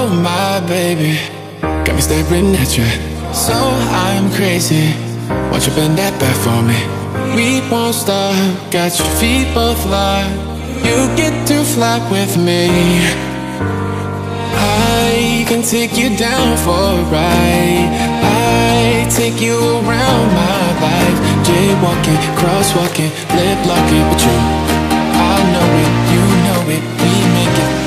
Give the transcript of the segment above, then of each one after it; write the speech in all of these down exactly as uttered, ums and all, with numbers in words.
Oh my baby, got me staring at you. So I'm crazy, won't you bend that back for me? We won't stop, got your feet both locked. You get to fly with me. I can take you down for a ride. I take you around my life. Jaywalking, crosswalking, lip locking. But you, I know it, you know it, we make it.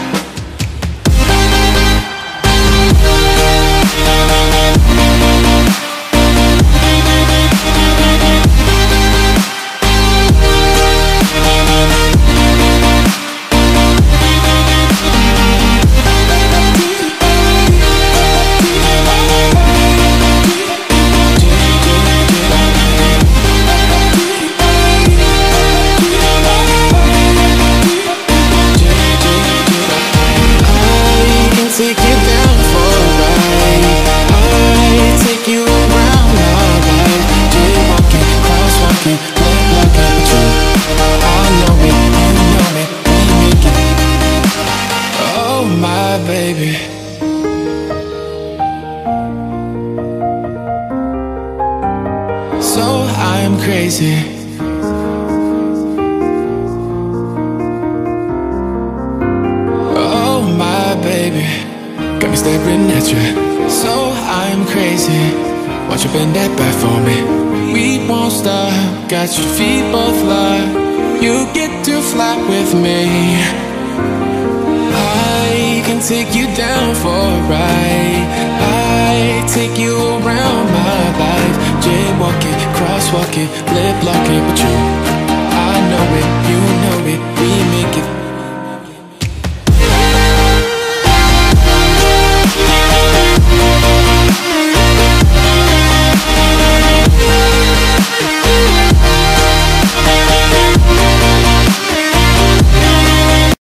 Baby, so I'm crazy. Oh my baby, got me staring at you. So I'm crazy, won't you bend that back for me? We won't stop, got your feet both locked. You get to fly with me. I can take you down for a ride. I take you around my life. Jaywalking, crosswalking, lip locking. But you, I know it, you